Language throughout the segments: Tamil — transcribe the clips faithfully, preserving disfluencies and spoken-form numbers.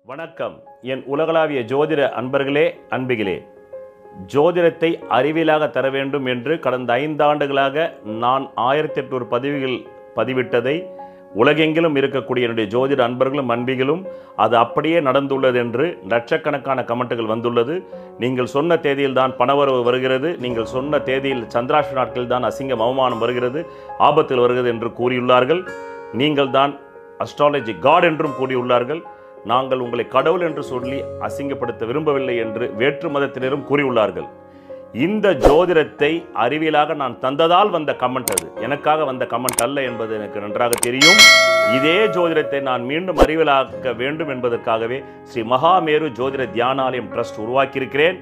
வணக்கம் என் உலகளாவிய ஜோதிட அன்பர்களே அன்பிகளே, ஜோதிடத்தை அறிவியலாக தர வேண்டும் என்று கடந்த ஐந்து ஆண்டுகளாக நான் ஆயிரத்தி எட்நூறு பதிவுகள் பதிவிட்டதை உலகெங்கிலும் இருக்கக்கூடிய என்னுடைய ஜோதிட அன்பர்களும் அன்பிகளும் அது அப்படியே நடந்துள்ளது என்று லட்சக்கணக்கான கமெண்ட்டுகள் வந்துள்ளது. நீங்கள் சொன்ன தேதியில் தான் பணவரவு வருகிறது, நீங்கள் சொன்ன தேதியில் சந்திராஷ்ட நாட்களில் தான் அசிங்கம் அவமானம் வருகிறது, ஆபத்தில் வருகிறது என்று கூறியுள்ளார்கள். நீங்கள் தான் அஸ்ட்ராலஜி காட் என்றும் கூறியுள்ளார்கள். நாங்கள் உங்களை கடவுள் என்று சொல்லி அசிங்கப்படுத்த விரும்பவில்லை என்று வேற்று மதத்தினரும் கூறியுள்ளார்கள். இந்த ஜோதிடத்தை அறிவியலாக நான் தந்ததால் வந்த கமெண்ட், அது எனக்காக வந்த கமெண்ட் அல்ல என்பது எனக்கு நன்றாக தெரியும். இதே ஜோதிடத்தை நான் மீண்டும் அறிவியலாக்க வேண்டும் என்பதற்காகவே ஸ்ரீ மகாமேரு ஜோதிட தியானாலயம் ட்ரஸ்ட் உருவாக்கியிருக்கிறேன்.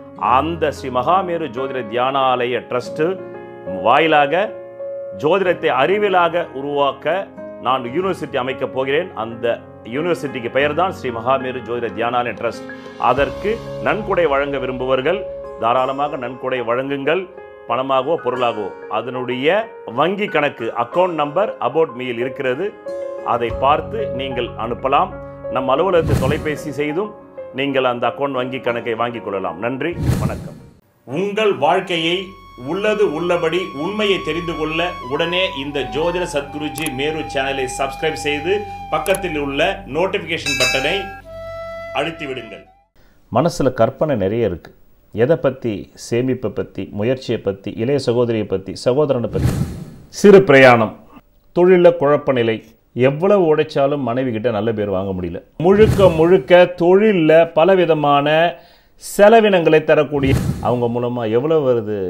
அந்த ஸ்ரீ மகாமேரு ஜோதிட தியானாலய ட்ரஸ்ட் வாயிலாக ஜோதிடத்தை அறிவியலாக உருவாக்க நான் யூனிவர்சிட்டி அமைக்கப் போகிறேன். அந்த யூனிவர்சிட்டிக்கு பெயர் தான் ஸ்ரீ மகாமேரு ஜோதிட தியானாலய ட்ரஸ்ட். அதற்கு நன்கொடை வழங்க விரும்புவர்கள் தாராளமாக நன்கொடை வழங்குங்கள், பணமாகவோ பொருளாகவோ. அதனுடைய வங்கி கணக்கு அக்கௌண்ட் நம்பர் அபவுட் மீயில் இருக்கிறது, அதை பார்த்து நீங்கள் அனுப்பலாம். நம் அலுவலகத்தில் தொலைபேசி செய்தும் நீங்கள் அந்த அக்கௌண்ட் வங்கி கணக்கை வாங்கிக் கொள்ளலாம். நன்றி, வணக்கம். உங்கள் வாழ்க்கையை உள்ளது உள்ளபடி உண்மையை தெரிந்து கொள்ள உடனே இந்த ஜோதிட சத்குருஜி மேரு சேனலை சப்ஸ்கிரைப் செய்து பக்கத்தில் உள்ள நோட்டிஃபிகேஷன் பட்டனை அழுத்தி விடுங்கள். மனசில் கற்பனை நிறைய இருக்குது. எதை பற்றி? சேமிப்பை பற்றி, முயற்சியை பற்றி, இளைய சகோதரியை பற்றி, சகோதரனை பற்றி. சிறு பிரயாணம், தொழிலில் குழப்ப நிலை, எவ்வளவு உடைச்சாலும் மனைவி கிட்ட நல்ல பேர் வாங்க முடியல. முழுக்க முழுக்க தொழிலில் பலவிதமான செலவினங்களை தரக்கூடிய அவங்க மூலமாக எவ்வளோ வருது?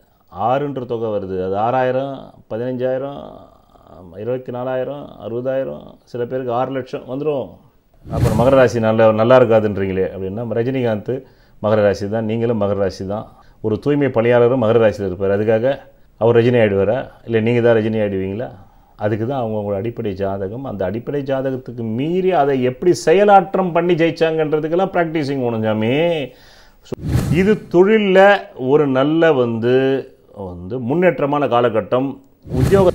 ஆறுன்ற தொகை வருது. அது ஆறாயிரம், பதினஞ்சாயிரம், இருபத்தி நாலாயிரம், அறுபதாயிரம், சில பேருக்கு ஆறு லட்சம் வந்துடும். அப்புறம் மகர ராசி நல்ல நல்லா இருக்காதுன்றீங்களே அப்படின்னா, ரஜினிகாந்த் மகர ராசி தான், நீங்களும் மகர ராசி தான். ஒரு தூய்மை பணியாளரும் மகர ராசியில் இருப்பார். அதுக்காக அவர் ரஜினி ஆகிடுவாரா? இல்லை நீங்கள் தான் ரஜினி ஆகிடுவீங்களா? அதுக்கு தான் அவங்கவுங்களோட அடிப்படை ஜாதகம். அந்த அடிப்படை ஜாதகத்துக்கு மீறி அதை எப்படி செயலாற்றம் பண்ணி ஜெயிச்சாங்கன்றதுக்கெல்லாம் ப்ராக்டிஸிங் வேணும் சாமி. இது தொழிலில் ஒரு நல்ல வந்து வந்து முன்னேற்றமான காலகட்டம். உத்தியோக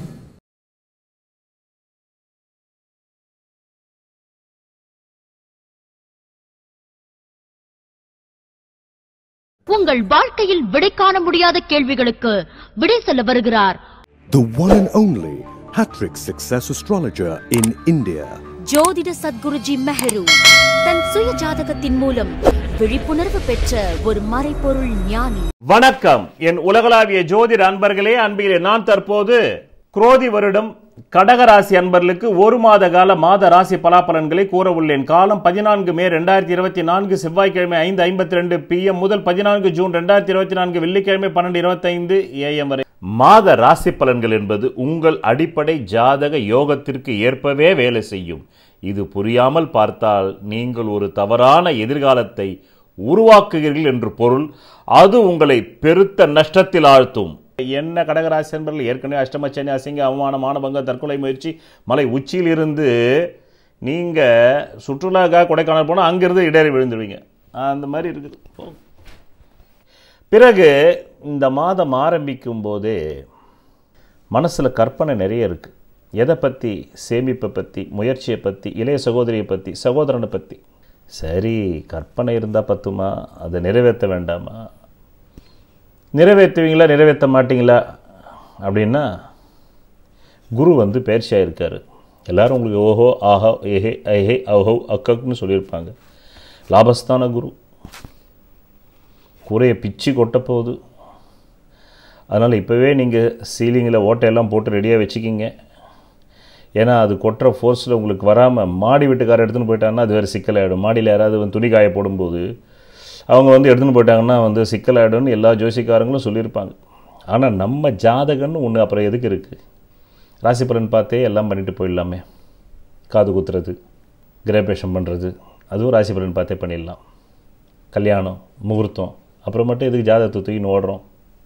உங்கள் வாழ்க்கையில் விடை காண முடியாத கேள்விகளுக்கு விடை சொல்ல வருகிறார் the one and only Hattrick Success Astrologer in India, ஜோதிட சத்குருஜி மெஹரு. தன் சுய ஜாதகத்தின் மூலம் விழிப்புணர்வு பெற்ற ஒரு மறைபொருள் ஞானி. வணக்கம் என் உலகளாவிய ஜோதிட அன்பர்களே அன்பிகளே. நான் தற்போது குரோதி வருடம் கடகராசி அன்பர்களுக்கு ஒரு மாத கால மாத ராசி பலாபலன்களை கூற உள்ளேன். காலம் பதினான்கு மே இரண்டாயிரத்தி இருபத்தி நான்கு செவ்வாய்க்கிழமை ஐந்து ஐம்பத்தி ரெண்டு பி எம் முதல் பதினான்கு ஜூன் இரண்டாயிரத்தி இருபத்தி நான்கு வெள்ளிக்கிழமை பன்னெண்டு இருபத்தி ஐந்து ஏ எம் வரை. மாத ராசி பலன்கள் என்பது உங்கள் அடிப்படை ஜாதக யோகத்திற்கு ஏற்பவே வேலை செய்யும். இது புரியாமல் பார்த்தால் நீங்கள் ஒரு தவறான எதிர்காலத்தை உருவாக்குகிறீர்கள் என்று பொருள். அது உங்களை பெருத்த நஷ்டத்தில் ஆழ்த்தும். என்ன கடகராசி என்பவர்கள் ஏற்கனவே அஷ்டமச்சனி, அசிங்க, அவமானம், மானபங்க, தற்கொலை முயற்சி, மலை உச்சியில் இருந்து நீங்கள் சுற்றுலாக்காக கொடைக்கானல் போனால் அங்கிருந்து இடறி விழுந்துடுவீங்க. அந்த மாதிரி இருக்குது. பிறகு இந்த மாதம் ஆரம்பிக்கும் போதே மனசில் கற்பனை நிறைய இருக்குது. எதை பற்றி? சேமிப்பை பற்றி, முயற்சியை பற்றி, இளைய சகோதரியை பற்றி, சகோதரனை பற்றி. சரி, கற்பனை இருந்தால் பத்துமா? அதை நிறைவேற்ற வேண்டாமா? நிறைவேற்றுவீங்களா நிறைவேற்ற மாட்டிங்களா அப்படின்னா, குரு வந்து பயிற்சியாக இருக்கார். எல்லோரும் உங்களுக்கு ஓஹோ ஆஹோ ஏஹே ஐஹே ஓஹோ அக்கக்குன்னு சொல்லியிருப்பாங்க. லாபஸ்தான குரு குறையை பிச்சு கொட்ட போகுது. அதனால் இப்போவே நீங்கள் சீலிங்கில் ஓட்டையெல்லாம் போட்டு ரெடியாக வச்சுக்கிங்க. ஏன்னா அது கொட்டுற ஃபோர்ஸில் உங்களுக்கு வராமல் மாடி வீட்டுக்காரர் எடுத்துன்னு போயிட்டாங்கன்னா அது வேறு சிக்கலாகிடும். மாடியில் யாராவது வந்து துணி காய போடும்போது அவங்க வந்து எடுத்துன்னு போயிட்டாங்கன்னா வந்து சிக்கலாகிடும்னு எல்லா ஜோசிக்காரங்களும் சொல்லியிருப்பாங்க. ஆனால் நம்ம ஜாதகம்னு ஒன்று அப்புறம் எதுக்கு இருக்குது? ராசி பலன் பார்த்தே எல்லாம் பண்ணிட்டு போயிடலாமே. காது குத்துறது, கிரகபேஷம் பண்ணுறது, அதுவும் ராசி பலன் பார்த்தே பண்ணிடலாம். கல்யாணம், முகூர்த்தம், அப்புறம் மட்டும் எதுக்கு ஜாதகத்தை தூக்கின்னு ஓடுறோம்?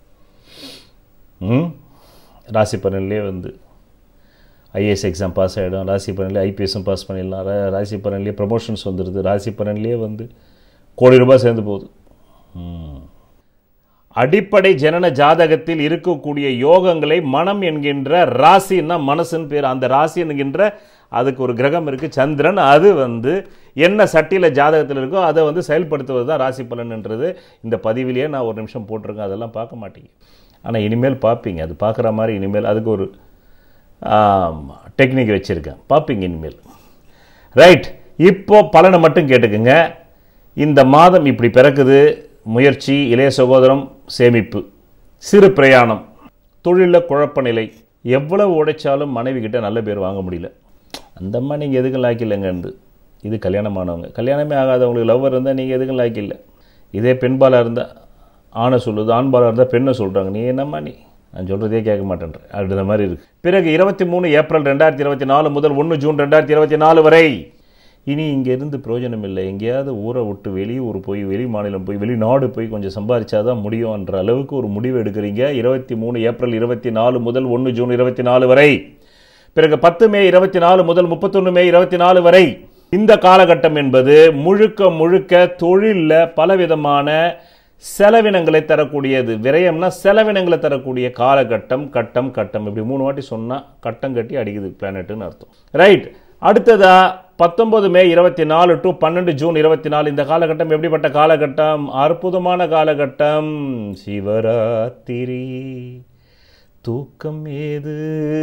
ம் ராசி பலன்லேயே வந்து ஐஏஎஸ் எக்ஸாம் பாஸ் ஆகிடும், ராசி பலன்லேயே ஐபிஎஸும் பாஸ் பண்ணிடலாம், ராசி பலன்லேயே ப்ரமோஷன்ஸ் வந்துடுது, ராசி பலன்லேயே வந்து கோடி ரூபாய் சேர்ந்து போகுது. அடிப்படை ஜனன ஜாதகத்தில் இருக்கக்கூடிய யோகங்களை மனம் என்கின்ற ராசின்னா மனசுன்னு பேர், அந்த ராசி என்கின்ற அதுக்கு ஒரு கிரகம் இருக்குது சந்திரன், அது வந்து என்ன சட்டியில் ஜாதகத்தில் இருக்கோ அதை வந்து செயல்படுத்துவது தான் ராசி பலன்ன்றது. இந்த பதிவிலேயே நான் ஒரு நிமிஷம் போட்டிருக்கேன், அதெல்லாம் பார்க்க மாட்டீங்க. ஆனால் இனிமேல் பார்ப்பீங்க, அது பார்க்குற மாதிரி இனிமேல் அதுக்கு ஒரு டெக்னிக் வச்சுருக்கேன், பார்ப்பீங்க இனிமேல். ரைட், இப்போது பலனை மட்டும் கேட்டுக்குங்க. இந்த மாதம் இப்படி பிறக்குது. முயற்சி, இளைய சகோதரம், சேமிப்பு, சிறு பிரயாணம், தொழிலில் குழப்ப நிலை, எவ்வளவு உடைச்சாலும் மனைவி கிட்ட நல்ல பேர் வாங்க முடியல. அந்தம்மா நீங்கள் எதுக்கும் லாக்கில்லைங்கன்னு. இது கல்யாணமானவங்க. கல்யாணமே ஆகாதவங்களுக்கு லவ்வர் இருந்தால் நீங்கள் எதுக்கும் லாக்கில்லை. இதே பெண்பாலாக இருந்தால் ஆணை சொல்லுது, ஆண்பாலாக இருந்தால் பெண்ணை சொல்கிறாங்க. நீ என்னம்மா நீ, நான் சொல்கிறதே கேட்க மாட்டேன்றேன் அப்படின்ற மாதிரி இருக்குது. பிறகு இருபத்தி மூணு ஏப்ரல் ரெண்டாயிரத்தி இருபத்தி நாலு முதல் ஒன்று ஜூன் ரெண்டாயிரத்தி இருபத்தி நாலு வரை இனி இங்கேருந்து பிரயோஜனம் இல்லை. எங்கேயாவது ஊரை விட்டு வெளியூர் போய், வெளி மாநிலம் போய், வெளிநாடு போய் கொஞ்சம் சம்பாதிச்சாதான் முடியும்ன்ற அளவுக்கு ஒரு முடிவு எடுக்கிறீங்க. இருபத்தி மூணு ஏப்ரல் இருபத்தி நாலு முதல் ஒன்று ஜூன் இருபத்தி நாலு வரை. பிறகு பத்து மே இருபத்தி நாலு முதல் முப்பத்தொன்று மே இருபத்தி நாலு வரை. இந்த காலகட்டம் என்பது முழுக்க முழுக்க தொழிலில் பலவிதமான செலவினங்களை தரக்கூடியது. விரயம்னா செலவினங்களை தரக்கூடிய காலகட்டம். கட்டம் கட்டம் இப்படி மூணு வாட்டி சொன்னால் கட்டம் கட்டி அடிக்குது பிளானட்டுன்னு அர்த்தம். ரைட், அடுத்ததா பத்தொன்பது மே இருபத்தி நாலு டு பன்னெண்டு ஜூன் இருபத்தி நாலு. இந்த காலகட்டம் எப்படிப்பட்ட காலகட்டம்? அற்புதமான காலகட்டம். சிவராத்திரி தூக்கம் ஏது,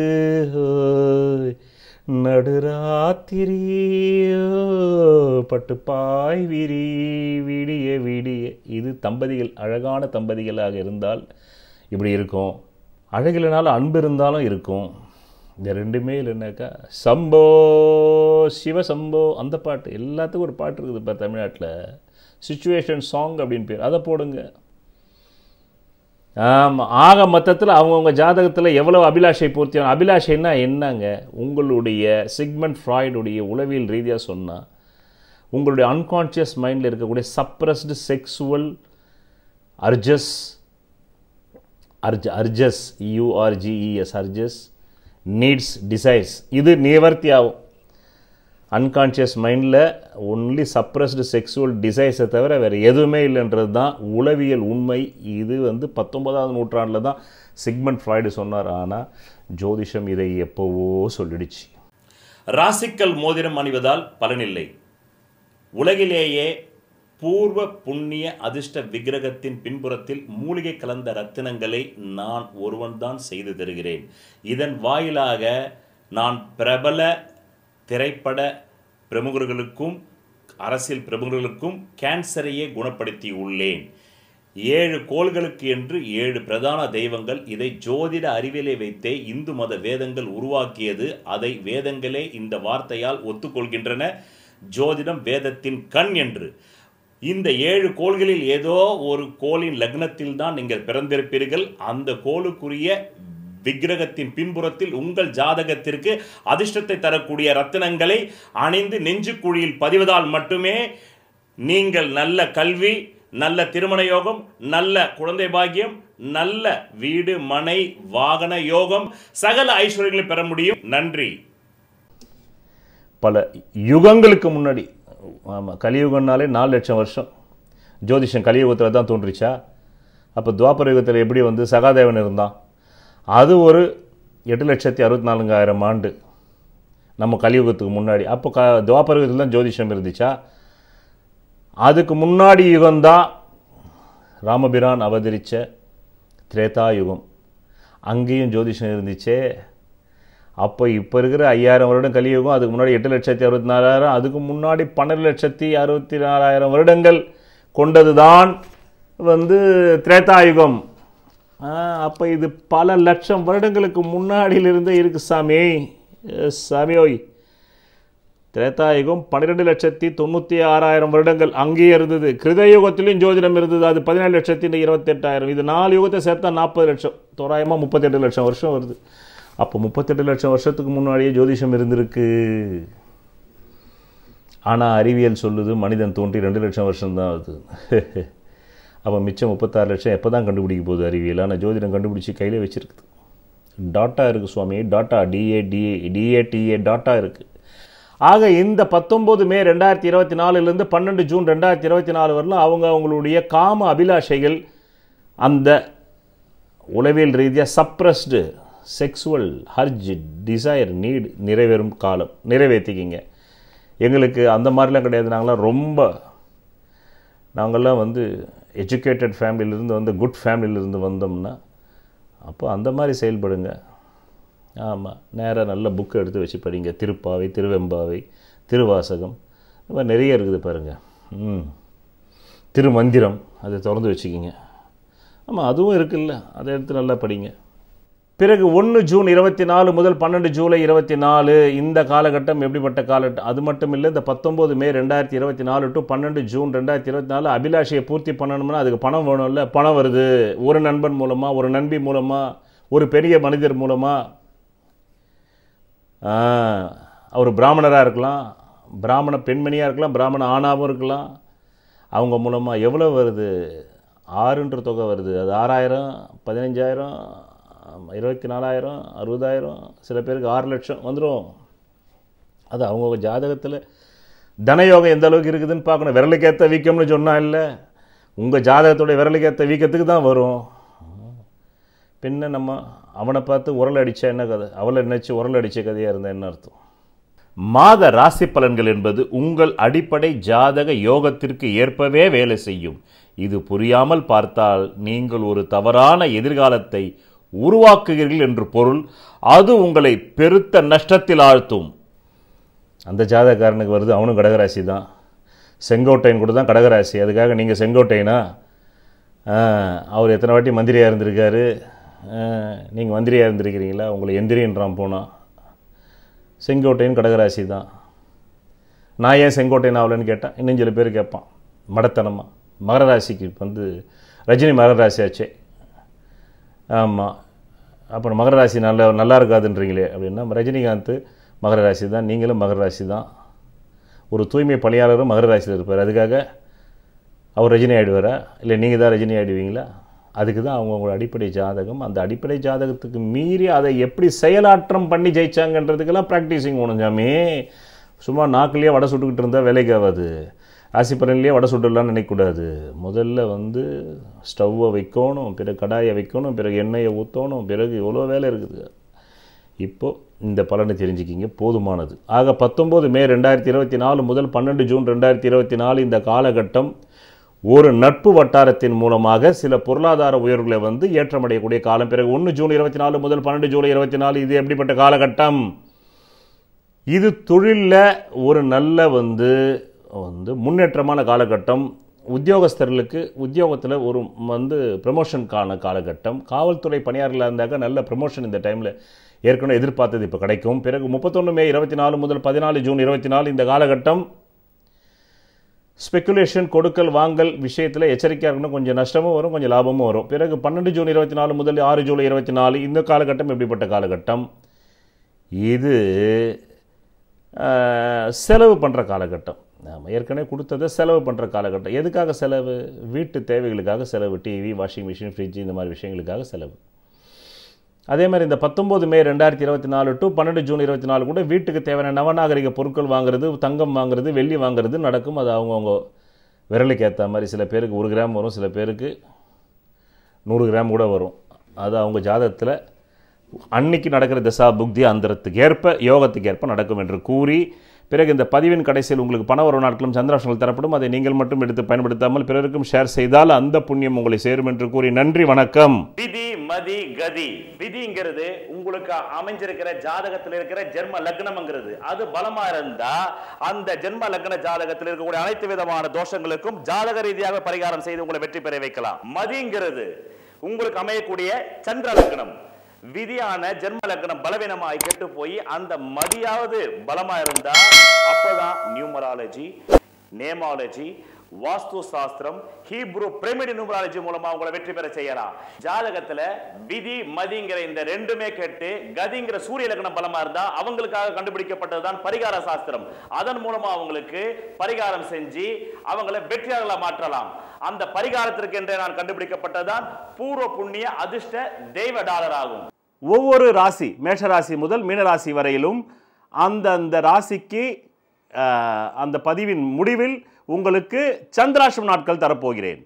நடுராத்திரி பட்டுப்பாய் விரி, விடிய விடிய. இது தம்பதிகள், அழகான தம்பதிகளாக இருந்தால் இப்படி இருக்கும். அழகிலனாலும் அன்பு இருந்தாலும் இருக்கும். இந்த ரெண்டுமே இல்லைன்னாக்கா சம்போ சிவசம்போ அந்த பாட்டு, எல்லாத்துக்கும் ஒரு பாட்டு இருக்குது இப்போ தமிழ்நாட்டில், சிச்சுவேஷன் சாங் அப்படின்னு பேர், அதை போடுங்க. ஆமாம், ஆக மொத்தத்தில் அவங்கவுங்க ஜாதகத்தில் எவ்வளோ அபிலாஷை பூர்த்தி. அபிலாஷைன்னா என்னங்க? உங்களுடைய சிக்மண்ட் ஃப்ராய்டுடைய உளவியல் ரீதியாக சொன்னால் உங்களுடைய அன்கான்ஷியஸ் மைண்டில் இருக்கக்கூடிய suppressed sexual urges, urge urges U R G E S urges needs desires, இது நிவர்த்தி ஆகும். அன்கான்ஷியஸ் மைண்டில் ஒன்லி சப்ரஸ்டு செக்ஸுவல் டிசைர்ஸை தவிர வேறு எதுவுமே இல்லைன்றது தான் உளவியல் உண்மை. இது வந்து பத்தொன்பதாவது நூற்றாண்டில் தான் சிக்மண்ட் ஃப்ராய்டு சொன்னார். ஆனால் ஜோதிஷம் இதை எப்போவோ சொல்லிடுச்சு. ராசிக்கல் மோதிரம் அணிவதால் பலனில்லை. உலகிலேயே பூர்வ புண்ணிய அதிர்ஷ்ட விக்கிரகத்தின் பின்புறத்தில் மூலிகை கலந்த ரத்தினங்களை நான் ஒருவன்தான் செய்து தருகிறேன். இதன் வாயிலாக நான் பிரபல திரைப்பட பிரமுகர்களுக்கும் அரசியல் பிரமுகர்களுக்கும் கேன்சரையே குணப்படுத்தி உள்ளேன். ஏழு கோள்களுக்கு என்று ஏழு பிரதான தெய்வங்கள். இதை ஜோதிட அறிவியலை வைத்தே இந்து மத வேதங்கள் உருவாக்கியது. அதை வேதங்களே இந்த வார்த்தையால் ஒத்துக்கொள்கின்றன. ஜோதிடம் வேதத்தின் கண் என்று. இந்த ஏழு கோள்களில் ஏதோ ஒரு கோளின் லக்னத்தில் தான் நீங்கள் பிறந்திருப்பீர்கள். அந்த கோளுக்குரிய விக்கிரகத்தின் பின்புறத்தில் உங்கள் ஜாதகத்திற்கு அதிர்ஷ்டத்தை தரக்கூடிய ரத்தினங்களை அணிந்து நெஞ்சு குழியில் பதிவதால் மட்டுமே நீங்கள் நல்ல கல்வி, நல்ல திருமண யோகம், நல்ல குழந்தை பாக்கியம், நல்ல வீடு மனை வாகன யோகம், சகல ஐஸ்வர்யங்களை பெற முடியும். நன்றி. பல யுகங்களுக்கு முன்னாடி, ஆமாம், கலியுகம்னாலே நாலு லட்சம் வருஷம். ஜோதிஷம் கலியுகத்தில் தான் தோன்றிச்சா? அப்போ துவாபர யுகத்தில் எப்படி வந்து சகாதேவன் இருந்தான்? அது ஒரு எட்டு லட்சத்தி அறுபத்தி நாலுங்காயிரம் ஆண்டு நம்ம கலியுகத்துக்கு முன்னாடி. அப்போ க துவாபர யுகத்தில் தான் ஜோதிஷம் இருந்துச்சா? அதுக்கு முன்னாடி யுகம்தான் ராமபிரான் அவதரித்த திரேதா யுகம். அங்கேயும் ஜோதிஷம் இருந்துச்சே. அப்போ இப்போ இருக்கிற ஐயாயிரம் வருடம் கலியுகம், அதுக்கு முன்னாடி எட்டு லட்சத்தி அறுபத்தி நாலாயிரம், அதுக்கு முன்னாடி பன்னெண்டு லட்சத்தி அறுபத்தி நாலாயிரம் வருடங்கள் கொண்டது தான் வந்து திரேதாயுகம். அப்போ இது பல லட்சம் வருடங்களுக்கு முன்னாடியிலிருந்தே இருக்குது சாமி. சாமியோய், திரேதாயுகம் பன்னிரெண்டு லட்சத்தி தொண்ணூற்றி ஆறாயிரம் வருடங்கள் அங்கேயே இருந்தது. கிருதயுகத்திலையும் ஜோதிடம் இருந்தது. அது பதினேழு லட்சத்தி இருபத்தெட்டாயிரம். இது நாலு யுகத்தை சேர்த்தா நாற்பது லட்சம், தோராயமாக முப்பத்தெட்டு லட்சம் வருஷம் வருது. அப்போ முப்பத்தெட்டு லட்சம் வருஷத்துக்கு முன்னாடியே ஜோதிஷம் இருந்திருக்கு. ஆனால் அறிவியல் சொல்லுது மனிதன் தோன்றி ரெண்டு லட்சம் வருஷம்தான் ஆகுது. அப்போ மிச்சம் முப்பத்தாறு லட்சம் எப்போ தான் கண்டுபிடிக்க போகுது அறிவியல்? ஆனால் ஜோதிடம் கண்டுபிடிச்சி கையில் வச்சுருக்குது. டாட்டா இருக்குது சுவாமி, data D A D A D A D A data இருக்குது. ஆக இந்த பத்தொம்போது மே ரெண்டாயிரத்தி இருபத்தி நாலுலேருந்து பன்னெண்டு ஜூன் ரெண்டாயிரத்தி இருபத்தி நாலு வரலாம் அவங்க அவங்களுடைய காம அபிலாஷைகள் அந்த உளவியல் ரீதியாக suppressed sexual urge desire need நிறைவேறும் காலம் நிறைவேற்றிக்கிங்க. எங்களுக்கு அந்த மாதிரிலாம் கிடையாது. நாங்களாம் ரொம்ப நாங்கள்லாம் வந்து எஜுகேட்டட் ஃபேமிலியிலேருந்து வந்து குட் ஃபேமிலியிலேருந்து வந்தோம்னா அப்போ அந்த மாதிரி செயல்படுங்க. ஆமாம், நேராக நல்ல புக்கு எடுத்து வச்சு படிங்க. திருப்பாவை, திருவெம்பாவை, திருவாசகம், இந்த மாதிரி நிறைய இருக்குது பாருங்கள். ம் திருமந்திரம் அதை திறந்து வச்சுக்கிங்க. ஆமாம், அதுவும் இருக்குல்ல, அதை எடுத்து நல்லா படிங்க. பிறகு ஒன்று ஜூன் இருபத்தி நாலு முதல் பன்னெண்டு ஜூலை இருபத்தி நாலு இந்த காலகட்டம் எப்படிப்பட்ட காலகட்டம்? அது மட்டும் இல்லை, இந்த பத்தொம்போது மே ரெண்டாயிரத்தி இருபத்தி நாலு டு பன்னெண்டு ஜூன் ரெண்டாயிரத்தி இருபத்தி நாலு அபிலாஷையை பூர்த்தி பண்ணணும்னா அதுக்கு பணம் வேணும்ல. பணம் வருது ஒரு நண்பன் மூலமாக, ஒரு நண்பி மூலமாக, ஒரு பெரிய மனிதர் மூலமாக. அவர் பிராமணராக இருக்கலாம், பிராமண பெண்மணியாக இருக்கலாம், பிராமண ஆணாகவும் இருக்கலாம். அவங்க மூலமாக எவ்வளோ வருது? ஆறுன்ற தொகை வருது. அது ஆறாயிரம், பதினஞ்சாயிரம், இருபத்தி நாலாயிரம், அறுபதாயிரம், சில பேருக்கு ஆறு லட்சம் வந்துடும். அது அவங்கவுங்க ஜாதகத்தில் தனயோகம் எந்த அளவுக்கு இருக்குதுன்னு பார்க்கணும். விரலுக்கேற்ற வீக்கம்னு சொன்னால் இல்லை, உங்கள் ஜாதகத்துடைய விரலுக்கேற்ற வீக்கத்துக்கு தான் வரும். பின்ன நம்ம அவனை பார்த்து உரல் அடித்தா என்ன கதை, அவளை நினச்சி உரல் அடித்த கதையாக இருந்தால் என்ன அர்த்தம்? மாத ராசி பலன்கள் என்பது உங்கள் அடிப்படை ஜாதக யோகத்திற்கு ஏற்பவே வேலை செய்யும். இது புரியாமல் பார்த்தால் நீங்கள் ஒரு தவறான எதிர்காலத்தை உருவாக்குகிறீர்கள் என்று பொருள். அது உங்களை பெருத்த நஷ்டத்தில் ஆழ்த்தும். அந்த ஜாதகக்காரனுக்கு வருது, அவனும் கடகராசி தான். செங்கோட்டையன் கூட தான் கடகராசி. அதுக்காக நீங்கள் செங்கோட்டையனா? அவர் எத்தனை வாட்டி மந்திரியாக இருந்திருக்காரு, நீங்கள் மந்திரியாக இருந்திருக்கிறீங்களா? உங்களை எந்திரின்றான் போனால். செங்கோட்டையன் கடகராசி தான். நான் ஏன் செங்கோட்டையன் ஆகலன்னு கேட்டால் இன்னும் சில பேர் கேட்பான் மடத்தனமாக. மகர ராசிக்கு வந்து ரஜினி மகர ராசி ஆச்சே. ஆமாம், அப்புறம் மகர ராசி நல்லா நல்லா இருக்காதுன்றீங்களே அப்படின்னா, ரஜினிகாந்த் மகர ராசி தான், நீங்களும் மகர ராசி தான். ஒரு தூய்மை பணியாளரும் மகர ராசியில் இருப்பார். அதுக்காக அவர் ரஜினி ஆகிடுவாரா? இல்லை நீங்கள் தான் ரஜினி ஆகிடுவீங்களா? அதுக்கு தான் அவங்கவுங்களோட அடிப்படை ஜாதகம். அந்த அடிப்படை ஜாதகத்துக்கு மீறி அதை எப்படி செயலாற்றம் பண்ணி ஜெயிச்சாங்கன்றதுக்கெல்லாம் ப்ராக்டிஸிங் வேணும் சாமி. சும்மா நாக்கிலேயே வடை சுட்டுக்கிட்டு இருந்தால் வேலைக்கு ஆகாது. ராசி பலன்லேயே வடை சுட்டுடலான்னு நினைக்கக்கூடாது. முதல்ல வந்து ஸ்டவ்வை வைக்கணும், பிறகு கடாயை வைக்கணும், பிறகு எண்ணெயை ஊற்றணும், பிறகு எவ்வளோ வேலை இருக்குது. இப்போது இந்த பலனை தெரிஞ்சுக்கிங்க, போதுமானது. ஆக பத்தொம்போது மே ரெண்டாயிரத்தி இருபத்தி நாலு முதல் பன்னெண்டு ஜூன் ரெண்டாயிரத்தி இருபத்தி நாலு இந்த காலகட்டம் ஒரு நட்பு வட்டாரத்தின் மூலமாக சில பொருளாதார உயர்வுகளை வந்து ஏற்றமடையக்கூடிய காலம். பிறகு ஒன்று ஜூன் இருபத்தி நாலு முதல் பன்னெண்டு ஜூலை இருபத்தி நாலு இது எப்படிப்பட்ட காலகட்டம்? இது தொழிலில் ஒரு நல்ல வந்து வந்து முன்னேற்றமான காலகட்டம். உத்தியோகஸ்தர்களுக்கு உத்தியோகத்தில் ஒரு வந்து ப்ரமோஷனுக்கான காலகட்டம். காவல்துறை பணியாளர்களாக இருந்தாக்க நல்ல ப்ரமோஷன் இந்த டைமில் ஏற்கனவே எதிர்பார்த்தது இப்போ கிடைக்கும். பிறகு முப்பத்தொன்று மே இருபத்தி நாலு முதல் பதினாலு ஜூன் இருபத்தி நாலு இந்த காலகட்டம் ஸ்பெக்குலேஷன், கொடுக்கல் வாங்கல் விஷயத்தில் எச்சரிக்கையாக இருக்கணும். கொஞ்சம் நஷ்டமும் வரும், கொஞ்சம் லாபமும் வரும். பிறகு பன்னெண்டு ஜூன் இருபத்தி நாலு முதல் ஆறு ஜூலை இருபத்தி நாலு இந்த காலகட்டம் எப்படிப்பட்ட காலகட்டம்? இது செலவு பண்ணுற காலகட்டம். நாம் ஏற்கனவே கொடுத்ததை செலவு பண்ணுற காலகட்டம். எதுக்காக செலவு? வீட்டு தேவைகளுக்காக செலவு. டிவி, வாஷிங் மிஷின், ஃப்ரிட்ஜ் இந்த மாதிரி விஷயங்களுக்காக செலவு. அதே மாதிரி இந்த பத்தொம்போது மே ரெண்டாயிரத்தி இருபத்தி நாலு டு பன்னெண்டு ஜூன் இருபத்தி நாலு கூட வீட்டுக்கு தேவையான நவநாகரிக பொருட்கள் வாங்குறது, தங்கம் வாங்குறது, வெள்ளி வாங்குறது நடக்கும். அது அவங்கவுங்க விரலுக்கு ஏற்ற மாதிரி. சில பேருக்கு ஒரு கிராம் வரும், சில பேருக்கு நூறு கிராம் கூட வரும். அது அவங்க ஜாதகத்தில் அன்னைக்கு நடக்கிற தசா புக்தி அந்தரத்துக்கு ஏற்ப யோகத்துக்கு ஏற்ப நடக்கும் என்று கூறி, பிறகு இந்த பதிவின் கடைசியில் உங்களுக்கு பண வரும் நாட்களும் சந்திராஷ்டங்கள் தரப்படும். அதை நீங்கள் மட்டும் எடுத்து பயன்படுத்தாமல் பிறருக்கும் ஷேர் செய்தால் அந்த புண்ணியம் உங்களை சேரும் என்று கூறி நன்றி, வணக்கம். விதி மதி கதி. விதிங்கிறது உங்களுக்கு அமைஞ்சிருக்கிற ஜாதகத்தில் இருக்கிற ஜென்ம லக்னம்ங்கிறது. அது பலமா இருந்தா அந்த ஜென்ம லக்ன ஜாதகத்தில் இருக்கக்கூடிய அனைத்து விதமான தோஷங்களுக்கும் ஜாதக ரீதியாக பரிகாரம் செய்து உங்களை வெற்றி பெற வைக்கலாம். மதிங்கிறது உங்களுக்கு அமையக்கூடிய சந்திர லக்னம். விதியான ஜென்ம லக்னம் பலவீனமாய் கெட்டு போய் அந்த மதியாவது பலமா இருந்தா அப்பதான் நியூமராலஜி, நேமாலஜி, வாஸ்து சாஸ்திரம், ஹீப்ரு பிரமிட் நியூமராலஜி மூலமா உங்களை வெற்றி பெற செய்யலாம். ஜாதகத்துல விதி மதிங்கிற இந்த ரெண்டுமே கேட்டு கதிங்கிற சூரிய லக்னம் பலமா இருந்தா அவங்களுக்காக கண்டுபிடிக்கப்பட்டதுதான் பரிகார சாஸ்திரம். அதன் மூலமா அவங்களுக்கு பரிகாரம் செஞ்சு அவங்களை வெற்றியாளர்களா மாற்றலாம். அந்த பரிகாரத்திற்கு என்றே நான் கண்டுபிடிக்கப்பட்டதான் பூர்வ புண்ணிய அதிர்ஷ்ட தெய்வ டாலர் ஆகும். ஒவ்வொரு ராசி, மேஷராசி முதல் மீனராசி வரையிலும் அந்த அந்த ராசிக்கு அந்த பதிவின் முடிவில் உங்களுக்கு சந்திராஷ்டம நாட்கள் தரப்போகிறேன்.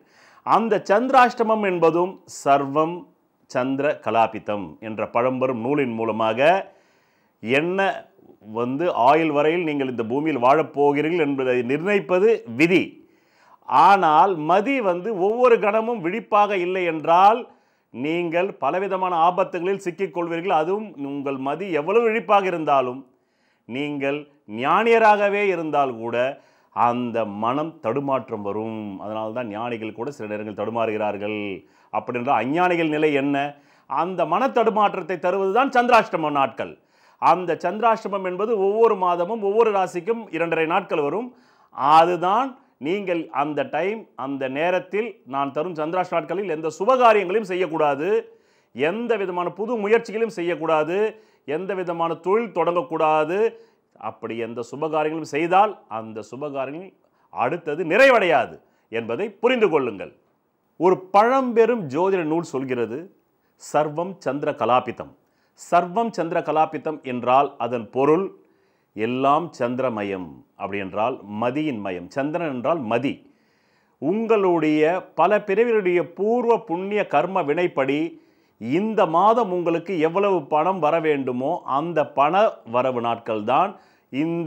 அந்த சந்திராஷ்டமம் என்பதும் சர்வம் சந்திர கலாபிதம் என்ற பழம்பெரும் நூலின் மூலமாக என்ன வந்து ஆயுள் வரையில் நீங்கள் இந்த பூமியில் வாழப்போகிறீர்கள் என்பதை நிர்ணயிப்பது விதி. ஆனால் மதி வந்து ஒவ்வொரு கணமும் விழிப்பாக இல்லை என்றால் நீங்கள் பலவிதமான ஆபத்துகளில் சிக்கிக்கொள்வீர்கள். அதுவும் உங்கள் மதி எவ்வளவு விழிப்பாக இருந்தாலும் நீங்கள் ஞானியராகவே இருந்தால் கூட அந்த மனம் தடுமாற்றம் வரும். அதனால்தான் ஞானிகள் கூட சில நேரங்கள் தடுமாறுகிறார்கள். அப்படி என்றால் அஞ்ஞானிகள் நிலை என்ன? அந்த மன தடுமாற்றத்தை தருவதுதான் சந்திராஷ்டம நாட்கள். அந்த சந்திராஷ்டமம் என்பது ஒவ்வொரு மாதமும் ஒவ்வொரு ராசிக்கும் இரண்டரை நாட்கள் வரும். அதுதான் நீங்கள் அந்த டைம் அந்த நேரத்தில் நான் தரும் சந்திராஷ்ட நாட்களில் எந்த சுபகாரியங்களையும் செய்யக்கூடாது, எந்த விதமான புது முயற்சிகளையும் செய்யக்கூடாது, எந்த விதமான தொழில் தொடங்கக்கூடாது. அப்படி எந்த சுபகாரியங்களும் செய்தால் அந்த சுபகாரியங்கள் அடுத்தது நிறைவடையாது என்பதை புரிந்து கொள்ளுங்கள். ஒரு பழம்பெரும் ஜோதிட நூல் சொல்கிறது சர்வம் சந்திர கலாபிதம். சர்வம் சந்திர கலாபிதம் என்றால் அதன் பொருள் எல்லாம் சந்திரமயம். அப்படி என்றால் மதியின் மயம். சந்திரன் என்றால் மதி. உங்களுடைய பல பிறவிகளுடைய பூர்வ புண்ணிய கர்ம வினைப்படி இந்த மாதம் உங்களுக்கு எவ்வளவு பணம் வர வேண்டுமோ அந்த பண வரவு நாட்கள் தான் இந்த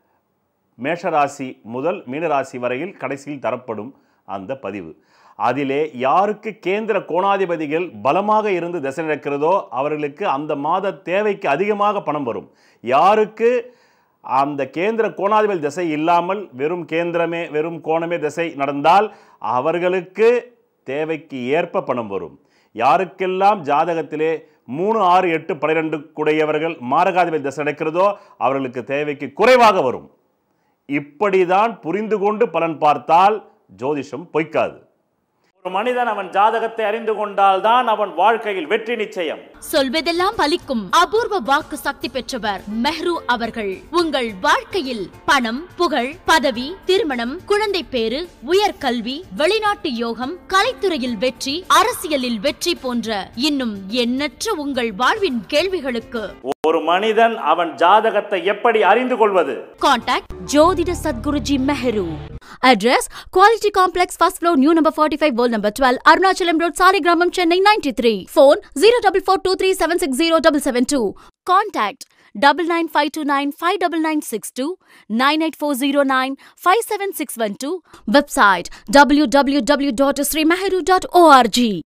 மேஷராசி முதல் மீனராசி வரையில் கடைசியில் தரப்படும் அந்த பதிவு. அதிலே யாருக்கு கேந்திர கோணாதிபதிகள் பலமாக இருந்து திசை நடக்கிறதோ அவர்களுக்கு அந்த மாத தேவைக்கு அதிகமாக பணம் வரும். யாருக்கு அந்த கேந்திர கோணாதிபதி திசை இல்லாமல் வெறும் கேந்திரமே வெறும் கோணமே திசை நடந்தால் அவர்களுக்கு தேவைக்கு ஏற்ப பணம் வரும். யாருக்கெல்லாம் ஜாதகத்திலே மூணு ஆறு எட்டு பன்னிரெண்டு கூடையவர்கள் மாரகாதிபதி திசை நடக்கிறதோ அவர்களுக்கு தேவைக்கு குறைவாக வரும். இப்படிதான் புரிந்து கொண்டு பலன் பார்த்தால் ஜோதிஷம் பொய்க்காது. ஒரு மனிதன் அவன் ஜாதகத்தை அறிந்து கொண்டால் தான் அவன் வாழ்க்கையில் வெற்றி நிச்சயம். சொல்வதெல்லாம் பலிக்கும் அபூர்வ வாக்கு சக்தி பெற்றவர் மெஹ்ரு அவர்கள். உங்கள் வாழ்க்கையில் பணம், புகழ், பதவி, திருமணம், குழந்தை பேறு, உயர்கல்வி, வெளிநாட்டு யோகம், கலைத்துறையில் வெற்றி, அரசியலில் வெற்றி போன்ற இன்னும் எண்ணற்ற உங்கள் வாழ்வின் கேள்விகளுக்கு ஒரு மனிதன் அவன் ஜாதகத்தை எப்படி அறிந்து கொள்வது? கான்டாக்ட் ஜோதிட Sadguruji Mehru. Address Quality Complex, first floor, new number forty-five, wall number twelve, Arunachalam Road, Saligramam, Chennai ninety-three. Phone zero four four two three seven six zero seven seven two. Contact nine nine five two nine five nine nine six two, nine eight four zero nine five seven six one two. Website w w w dot sri meheru dot org.